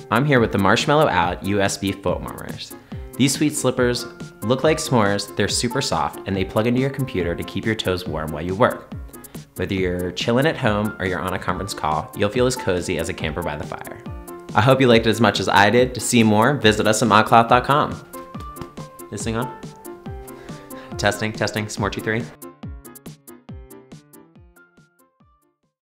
I'm here with the Marshmallow Out USB foot warmers. These sweet slippers look like s'mores, they're super soft, and they plug into your computer to keep your toes warm while you work. Whether you're chilling at home or you're on a conference call, you'll feel as cozy as a camper by the fire. I hope you liked it as much as I did. To see more, visit us at modcloth.com. This thing on? Testing, s'more 2, 3.